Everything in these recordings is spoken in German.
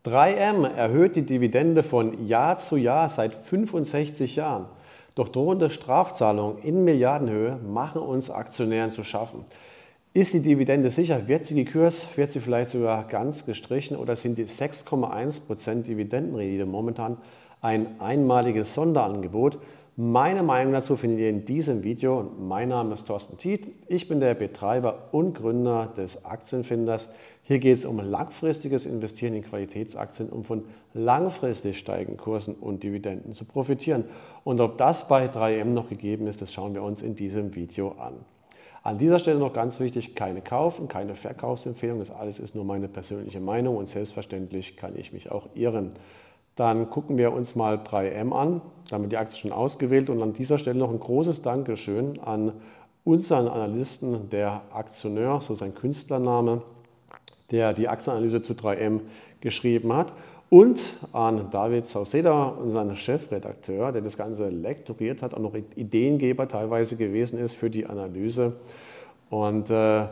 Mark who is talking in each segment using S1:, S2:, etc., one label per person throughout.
S1: 3M erhöht die Dividende von Jahr zu Jahr seit 65 Jahren. Doch drohende Strafzahlungen in Milliardenhöhe machen uns Aktionären zu schaffen. Ist die sicher? Wird sie gekürzt? Wird sie vielleicht sogar ganz gestrichen? Oder sind die 6,1% Dividendenrendite momentan ein einmaliges Sonderangebot? Meine Meinung dazu findet ihr in diesem Video. Mein Name ist Thorsten Tiet. Ich bin der Betreiber und Gründer des Aktienfinders. Hier geht es um langfristiges Investieren in Qualitätsaktien, um von langfristig steigenden Kursen und Dividenden zu profitieren. Und ob das bei 3M noch gegeben ist, das schauen wir uns in diesem Video an. An dieser Stelle noch ganz wichtig, keine Kauf- und keine Verkaufsempfehlung. Das alles ist nur meine persönliche Meinung und selbstverständlich kann ich mich auch irren. Dann gucken wir uns mal 3M an. Da haben wir die Aktie schon ausgewählt und an dieser Stelle noch ein großes Dankeschön an unseren Analysten, der Aktionär, so sein Künstlername, der die Aktienanalyse zu 3M geschrieben hat, und an David Sauceda, unseren Chefredakteur, der das Ganze lektoriert hat, auch noch Ideengeber teilweise gewesen ist für die Analyse. Und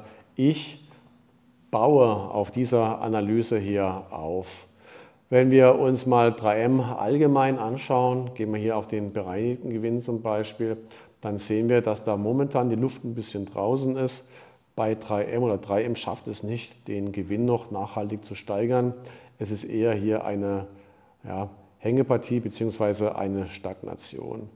S1: ich baue auf dieser Analyse hier auf. Wenn wir uns mal 3M allgemein anschauen, gehen wir hier auf den bereinigten Gewinn zum Beispiel, dann sehen wir, dass da momentan die Luft ein bisschen draußen ist. Bei 3M oder 3M schafft es nicht, den Gewinn noch nachhaltig zu steigern. Es ist eher hier eine Hängepartie bzw. eine Stagnation.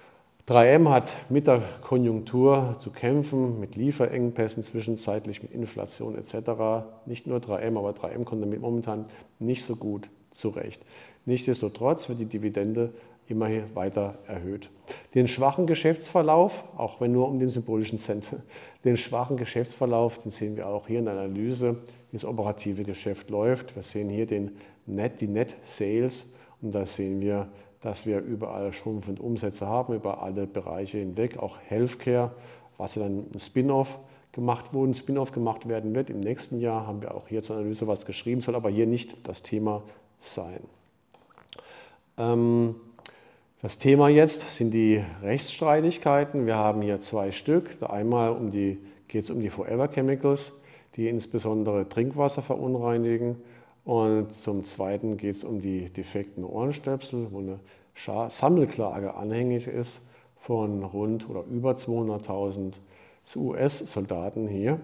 S1: 3M hat mit der Konjunktur zu kämpfen, mit Lieferengpässen zwischenzeitlich, mit Inflation etc. Nicht nur 3M, aber 3M kommt damit momentan nicht so gut zurecht. Nichtsdestotrotz wird die Dividende immer weiter erhöht. Den schwachen Geschäftsverlauf, auch wenn nur um den symbolischen Cent, den schwachen Geschäftsverlauf, den sehen wir auch hier in der Analyse, wie das operative Geschäft läuft. Wir sehen hier die Net Sales und da sehen wir, dass wir überall schrumpfende Umsätze haben, über alle Bereiche hinweg, auch Healthcare, was ja dann ein Spin-off gemacht werden wird. Im nächsten Jahr haben wir auch hier zur Analyse was geschrieben, soll aber hier nicht das Thema sein. Das Thema jetzt sind die Rechtsstreitigkeiten. Wir haben hier zwei Stück. Einmal geht es um die Forever Chemicals, die insbesondere Trinkwasser verunreinigen. Und zum Zweiten geht es um die defekten Ohrenstöpsel, wo eine Sammelklage anhängig ist von rund oder über 200.000 US-Soldaten hier.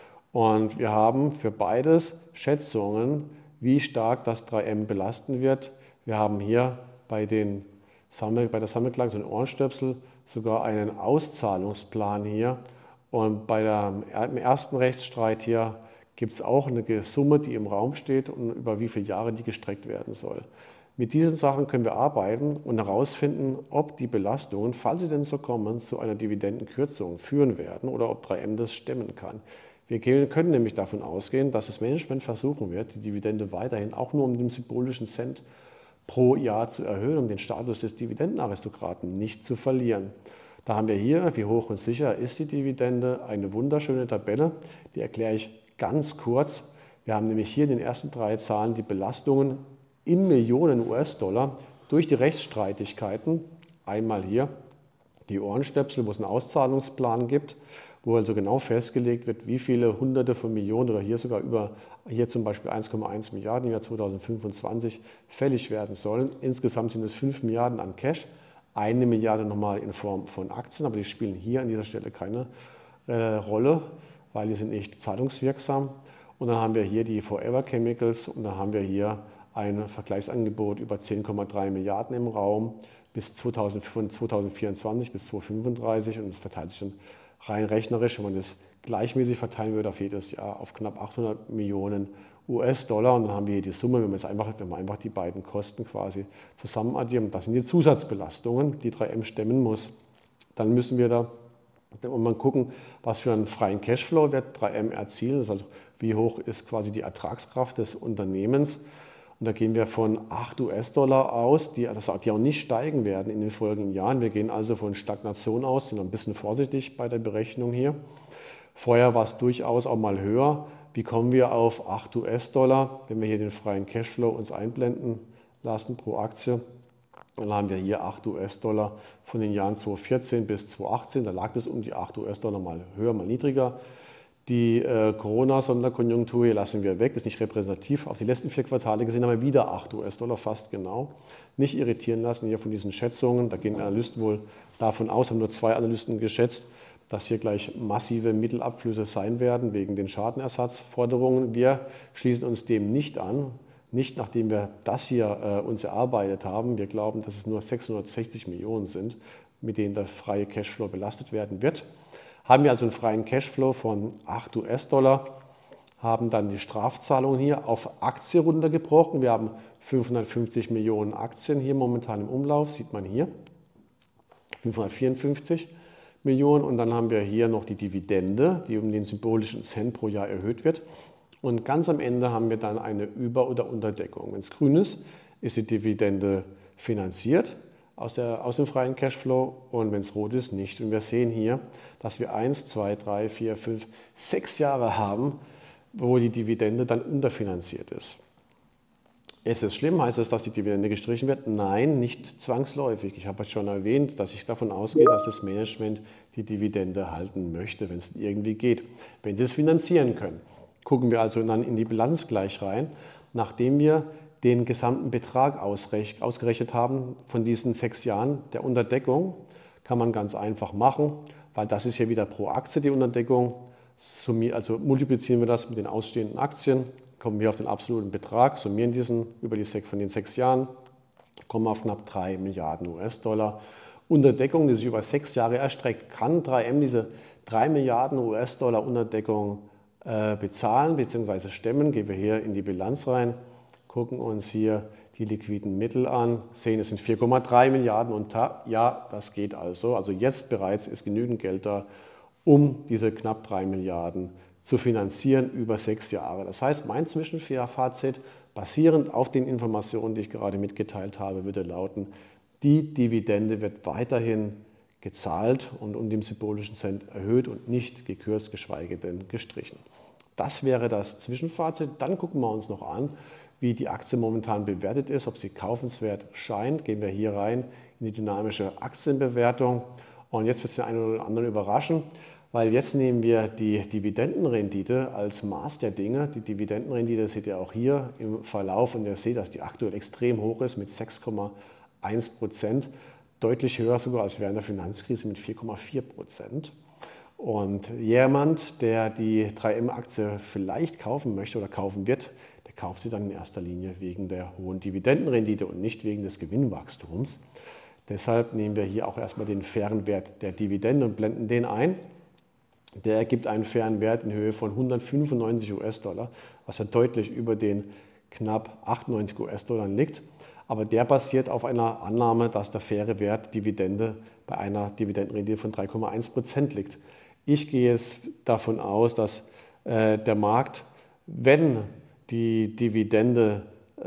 S1: Und wir haben für beides Schätzungen, wie stark das 3M belasten wird. Wir haben hier bei der Sammelklage zu den Ohrenstöpsel sogar einen Auszahlungsplan hier. Und im ersten Rechtsstreit hier gibt es auch eine Summe, die im Raum steht und über wie viele Jahre die gestreckt werden soll. Mit diesen Sachen können wir arbeiten und herausfinden, ob die Belastungen, falls sie denn so kommen, zu einer Dividendenkürzung führen werden oder ob 3M das stemmen kann. Wir können nämlich davon ausgehen, dass das Management versuchen wird, die Dividende weiterhin auch nur um den symbolischen Cent pro Jahr zu erhöhen, um den Status des Dividendenaristokraten nicht zu verlieren. Da haben wir hier, wie hoch und sicher ist die Dividende, eine wunderschöne Tabelle, die erkläre ich ganz kurz. Wir haben nämlich hier in den ersten drei Zahlen die Belastungen in Millionen US-Dollar durch die Rechtsstreitigkeiten. Einmal hier die Ohrenstöpsel, wo es einen Auszahlungsplan gibt, wo also genau festgelegt wird, wie viele Hunderte von Millionen oder hier sogar hier zum Beispiel 1,1 Milliarden im Jahr 2025 fällig werden sollen. Insgesamt sind es 5 Milliarden an Cash, 1 Milliarde nochmal in Form von Aktien, aber die spielen hier an dieser Stelle keine Rolle, weil die sind nicht zahlungswirksam. Und dann haben wir hier die Forever Chemicals und dann haben wir hier ein Vergleichsangebot über 10,3 Milliarden im Raum von 2024 bis 2035 und es verteilt sich dann rein rechnerisch, wenn man das gleichmäßig verteilen würde auf jedes Jahr, auf knapp 800 Millionen US-Dollar. Und dann haben wir hier die Summe, wenn wir einfach die beiden Kosten quasi zusammen addieren. Das sind die Zusatzbelastungen, die 3M stemmen muss. Dann müssen wir da mal gucken, was für einen freien Cashflow wird 3M erzielen. Das ist also, wie hoch ist quasi die Ertragskraft des Unternehmens. Und da gehen wir von 8 US-Dollar aus, die auch nicht steigen werden in den folgenden Jahren. Wir gehen also von Stagnation aus, sind ein bisschen vorsichtig bei der Berechnung hier. Vorher war es durchaus auch mal höher. Wie kommen wir auf 8 US-Dollar, wenn wir hier den freien Cashflow uns einblenden lassen pro Aktie? Dann haben wir hier 8 US-Dollar von den Jahren 2014 bis 2018. Da lag es um die 8 US-Dollar mal höher, mal niedriger. Die Corona-Sonderkonjunktur hier lassen wir weg, ist nicht repräsentativ. Auf die letzten 4 Quartale gesehen haben wir wieder 8 US-Dollar, fast genau. Nicht irritieren lassen hier von diesen Schätzungen. Da gehen Analysten wohl davon aus, haben nur 2 Analysten geschätzt, dass hier gleich massive Mittelabflüsse sein werden wegen den Schadenersatzforderungen. Wir schließen uns dem nicht an, nicht nachdem wir das hier uns erarbeitet haben. Wir glauben, dass es nur 660 Millionen sind, mit denen der freie Cashflow belastet werden wird. Haben wir also einen freien Cashflow von 8 US-Dollar, haben dann die Strafzahlungen hier auf Aktie runtergebrochen. Wir haben 550 Millionen Aktien hier momentan im Umlauf, sieht man hier, 554 Millionen. Und dann haben wir hier noch die Dividende, die um den symbolischen Cent pro Jahr erhöht wird. Und ganz am Ende haben wir dann eine Über- oder Unterdeckung. Wenn es grün ist, ist die Dividende finanziert aus dem freien Cashflow, und wenn es rot ist, nicht. Und wir sehen hier, dass wir 1, 2, 3, 4, 5, 6 Jahre haben, wo die Dividende dann unterfinanziert ist. Ist es schlimm? Heißt es, dass die Dividende gestrichen wird? Nein, nicht zwangsläufig. Ich habe schon erwähnt, dass ich davon ausgehe, dass das Management die Dividende halten möchte, wenn es irgendwie geht, wenn sie es finanzieren können. Gucken wir also dann in die Bilanz gleich rein, nachdem wir den gesamten Betrag ausgerechnet haben von diesen 6 Jahren der Unterdeckung. Kann man ganz einfach machen, weil das ist ja wieder pro Aktie die Unterdeckung. Also multiplizieren wir das mit den ausstehenden Aktien, kommen wir auf den absoluten Betrag, summieren diesen von den 6 Jahren, kommen auf knapp 3 Milliarden US-Dollar. Unterdeckung, die sich über 6 Jahre erstreckt, kann 3M diese 3 Milliarden US-Dollar Unterdeckung bezahlen bzw. stemmen. Gehen wir hier in die Bilanz rein, gucken uns hier die liquiden Mittel an, sehen, es sind 4,3 Milliarden und ja, das geht also. Also jetzt bereits ist genügend Geld da, um diese knapp 3 Milliarden zu finanzieren über 6 Jahre. Das heißt, mein Zwischenfazit, basierend auf den Informationen, die ich gerade mitgeteilt habe, würde lauten, die Dividende wird weiterhin gezahlt und um den symbolischen Cent erhöht und nicht gekürzt, geschweige denn gestrichen. Das wäre das Zwischenfazit. Dann gucken wir uns noch an, wie die Aktie momentan bewertet ist, ob sie kaufenswert scheint. Gehen wir hier rein in die dynamische Aktienbewertung. Und jetzt wird es den einen oder anderen überraschen, weil jetzt nehmen wir die Dividendenrendite als Maß der Dinge. Die Dividendenrendite seht ihr auch hier im Verlauf, und ihr seht, dass die aktuell extrem hoch ist mit 6,1%, deutlich höher sogar als während der Finanzkrise mit 4,4%. Und jemand, der die 3M-Aktie vielleicht kaufen möchte oder kaufen wird, der kauft sie dann in erster Linie wegen der hohen Dividendenrendite und nicht wegen des Gewinnwachstums. Deshalb nehmen wir hier auch erstmal den fairen Wert der Dividende und blenden den ein. Der ergibt einen fairen Wert in Höhe von 195 US-Dollar, was ja deutlich über den knapp 98 US-Dollar liegt. Aber der basiert auf einer Annahme, dass der faire Wert Dividende bei einer Dividendenrendite von 3,1% liegt. Ich gehe jetzt davon aus, dass der Markt, wenn die Dividende,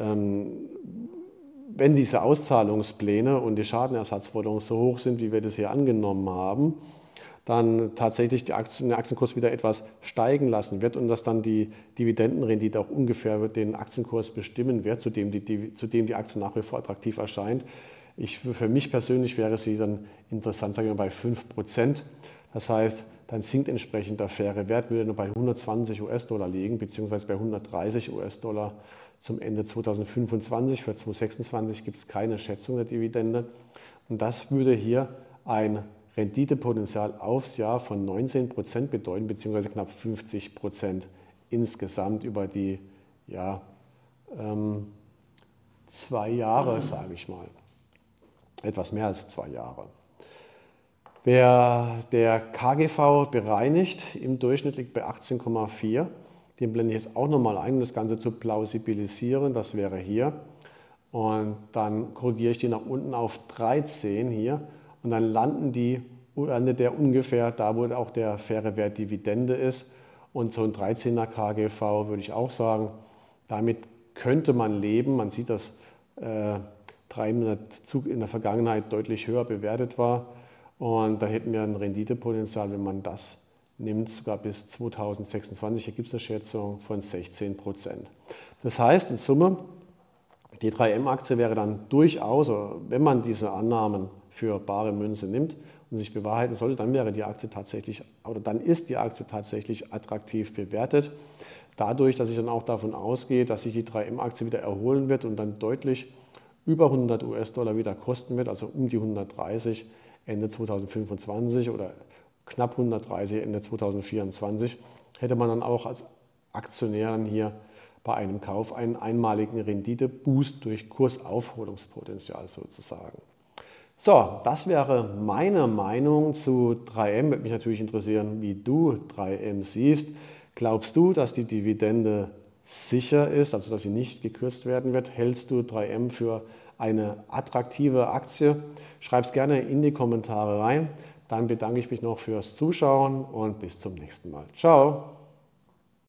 S1: wenn diese Auszahlungspläne und die Schadenersatzforderungen so hoch sind, wie wir das hier angenommen haben, dann tatsächlich den Aktienkurs wieder etwas steigen lassen wird und dass dann die Dividendenrendite auch ungefähr den Aktienkurs bestimmen wird, zu dem die Aktie nach wie vor attraktiv erscheint. Für mich persönlich wäre sie dann interessant, sagen wir bei 5%. Das heißt, dann sinkt entsprechend der faire Wert, würde nur bei 120 US-Dollar liegen, beziehungsweise bei 130 US-Dollar zum Ende 2025. Für 2026 gibt es keine Schätzung der Dividende. Und das würde hier ein Renditepotenzial aufs Jahr von 19% bedeuten, beziehungsweise knapp 50% insgesamt über die 2 Jahre, sage ich mal. Etwas mehr als 2 Jahre. Der KGV bereinigt im Durchschnitt liegt bei 18,4. Den blende ich jetzt auch nochmal ein, um das Ganze zu plausibilisieren. Das wäre hier. Und dann korrigiere ich die nach unten auf 13 hier. Und dann landet der ungefähr da, wo auch der faire Wert Dividende ist. Und so ein 13er KGV würde ich auch sagen, damit könnte man leben. Man sieht, dass 300 in der Vergangenheit deutlich höher bewertet war. Und da hätten wir ein Renditepotenzial, wenn man das nimmt, sogar bis 2026, hier gibt es eine Schätzung von 16%. Das heißt in Summe, die 3M-Aktie wäre dann durchaus, wenn man diese Annahmen für bare Münze nimmt und sich bewahrheiten sollte, dann wäre die Aktie tatsächlich, oder dann ist die Aktie tatsächlich attraktiv bewertet. Dadurch, dass ich dann auch davon ausgehe, dass sich die 3M-Aktie wieder erholen wird und dann deutlich über 100 US-Dollar wieder kosten wird, also um die 130 Ende 2025 oder knapp 130 Ende 2024, hätte man dann auch als Aktionär hier bei einem Kauf einen einmaligen Renditeboost durch Kursaufholungspotenzial sozusagen. So, das wäre meine Meinung zu 3M. Würde mich natürlich interessieren, wie du 3M siehst. Glaubst du, dass die Dividende sicher ist, also dass sie nicht gekürzt werden wird? Hältst du 3M für eine attraktive Aktie? Schreib es gerne in die Kommentare rein. Dann bedanke ich mich noch fürs Zuschauen und bis zum nächsten Mal. Ciao!